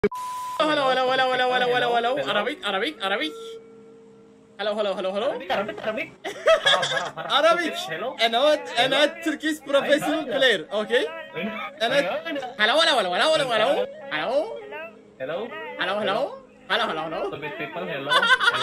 Hello, hello, hello, hello, hello, hello, hello. Arabic, Arabic, Arabic. Hello, hello, hello, hello. Arabic. Arabic. أنا Turkish professional player, okay? أنا hello, hello, hello, hello, hello, hello. Hello. Hello. Hello, hello. Hello, hello, hello. Stupid people, hello.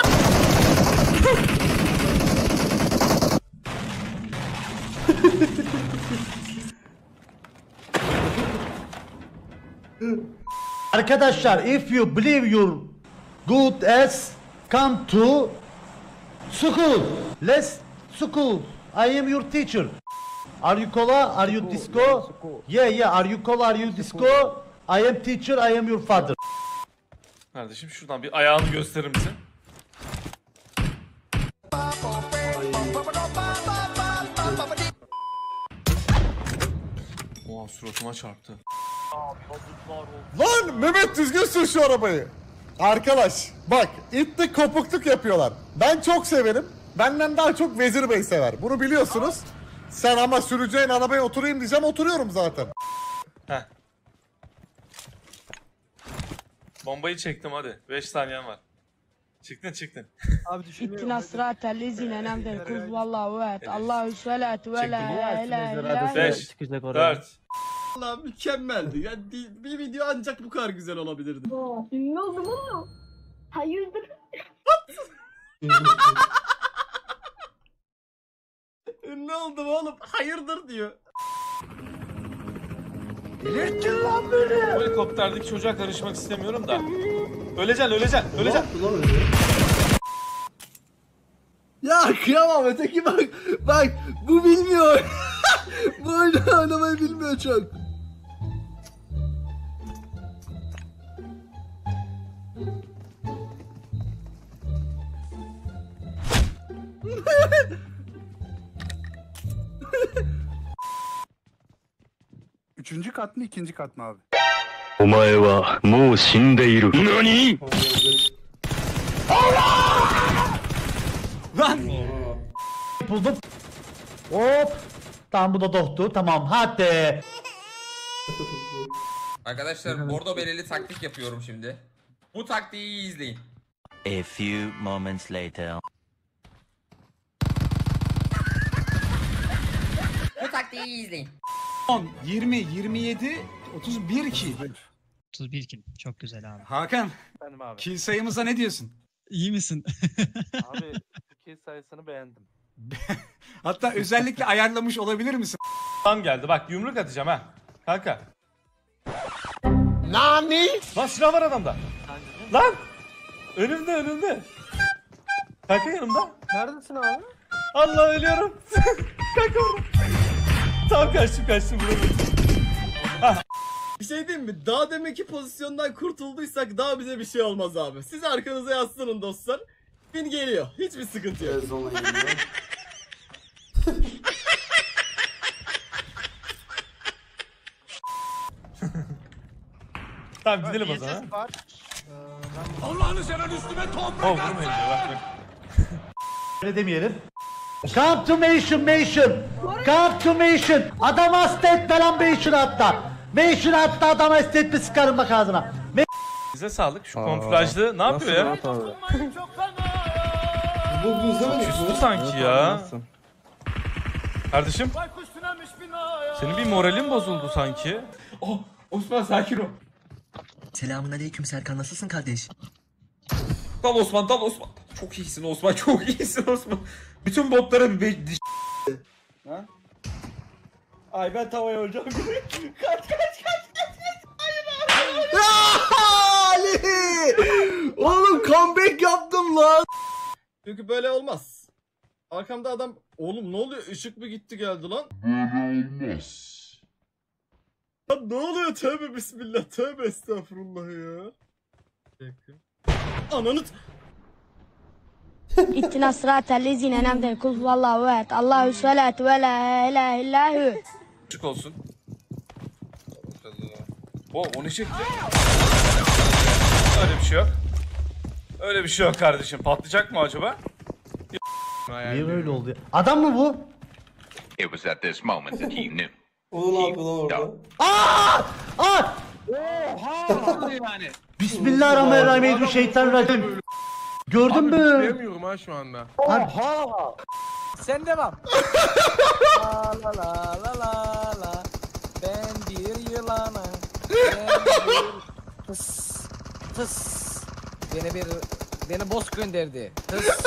Arkadaşlar, if you believe you're good as come to school. Let's school. I am your teacher. Are you cola? Are you disco? Yeah. Are you cola? Are you disco? I am teacher. I am your father. Kardeşim şuradan bir ayağını gösterir misin? Oha suratıma çarptı. Lan Mehmet düzgün sür şu arabayı. Arkadaş bak itlik kopukluk yapıyorlar. Ben çok severim. Benden daha çok Vezir Bey sever. Bunu biliyorsunuz. Sen ama süreceğin arabaya oturayım diyeceğim, oturuyorum zaten. Heh. Bombayı çektim hadi. 5 saniyen var. Çıktın. اهدنا الصراط الذين أنعمت عليهم والله واحد الله الصلاة ولا إله إلا هو 5, 4. Allah mükemmeldi. Yani bir video ancak bu kadar güzel olabilirdi. Ünlü oldum ama hayırdır? Ünlü oldum oğlum. Hayırdır diyor. Bu helikopterdeki çocuğa karışmak istemiyorum da. Öleceksin. Ya kıyamam, öteki bak bu bilmiyor. Bu oyunu oynamayı bilmiyor çok. Üçüncü kat mı, ikinci kat mı abi? お前はもう死んでいる。何？ Buldum. Hop. Tamam, bu da doktu. Tamam, hadi. Arkadaşlar bordo bereli taktik yapıyorum şimdi. Bu taktiği iyi izleyin. A few moments later. Bu taktiği iyi izleyin. 10, 20, 27, 31 kill. 31 kill. Çok güzel abi. Hakan, Efendim abi. kill sayımıza ne diyorsun? İyi misin? Abi kill sayısını beğendim. Hatta özellikle ayarlamış olabilir misin? Tam geldi bak yumruk atacağım ha. Kanka. Nani? Lan silah var adamda. Lan. Önümde. Kanka yanımda. Neredesin abi? Allah ölüyorum. Kanka orada. Tam kaçtım buraya. Bir şey diyeyim mi? Daha deminki pozisyondan kurtulduysak daha bize bir şey olmaz abi. Siz arkanıza yaslanın dostlar. Bin geliyor. Hiçbir sıkıntı yok. Tamam gidelim o zaman. Allah'ını seven üstüme toprak. Oh vurmayın diyor bak. Öyle demeyelim. Come to Mansion. Come to Mansion. Adam hasta etme lan Mansion hatta. Mansion hatta adam hasta etme, sıkarım bak ağzına. Size sağlık şu konflajlı ne yapıyor ya? Küstü sanki ya. Kardeşim. Senin bir moralin bozuldu sanki. Oh Osman sakin ol. Selamünaleyküm Serkan, nasılsın kardeş? Dal Osman. Çok iyisin Osman. Bütün botlara bir Ha? Ay ben tavaya öleceğim. kaç. Hayır. Ali! Oğlum comeback yaptım lan. Çünkü böyle olmaz. Arkamda adam... Oğlum ne oluyor? Işık mı gitti geldi lan? Böyle olmaz. Lan ne oluyor? Tövbe bismillah. Tövbe estağfurullah ya. Ananı... اهدنا الصراط الذين أنعمت عليهم والله واحد الله الصلاة ولا إله إلا هو. Açık olsun. O ne çekti? Öyle bir şey yok kardeşim. Patlayacak mı acaba? Niye öyle oldu ya? Adam mı bu? It was at this moment that he knew. Onu ne yapıyor lan orada? Oha! yani. Bismillahirrahmanirrahim. Şeytanirracim. Gördün mü? Diyemiyorum ha şu anda. Oha! Sen devam. La la la la la la. Ben bir yılanım. Ben bir fıs fıs. Beni boss gönderdi. Fıs.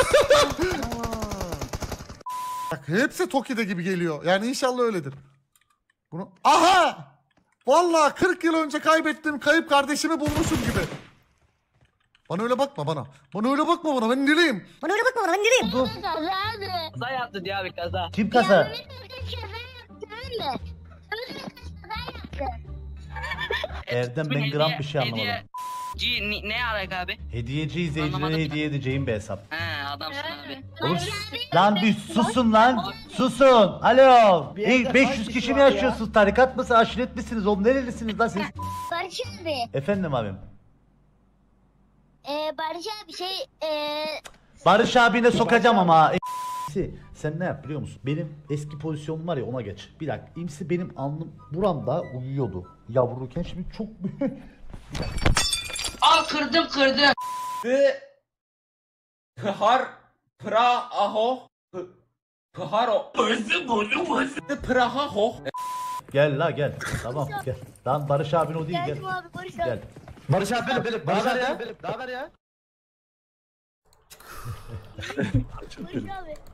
Bak hepsi Toki'de gibi geliyor. Yani inşallah öyledir. Bunu... Aha! Vallahi 40 yıl önce kaybettiğim kayıp kardeşimi bulmuşum gibi. Bana öyle bakma bana. Bana öyle bakma bana. Ben deliyim. Bana öyle bakma bana ben nereyim? Kaza yaptı diye abi kaza. Kim kaza? Erdem ben gram bir şey anlamadım. Ne alaka abi? Hediyeci izleyicilere hediye edeceğim bir hesap. He adamsın abi. Oğlum, lan bir susun lan. Susun. Alo. 500 kişi mi yaşıyorsunuz? Tarikat mısınız? Aşiret misiniz? Oğlum nerelisiniz lan siz? Barış abi. Efendim abim. Barış abi Barış abine sokacağım ama. Sen ne yap biliyor musun? Benim eski pozisyonum var ya ona geç. Bir dakika. İmsi benim alnım buramda uyuyordu. Yavruyken şimdi çok büyük. Aa kırdım. Pıhar Praho Pıharo Praho. Gel la gel. Tamam gel. Lan Barış abin o değil gel. geldim abi Barış abi. Gel. Barış abi benim. Barış abi ya. Barış abi.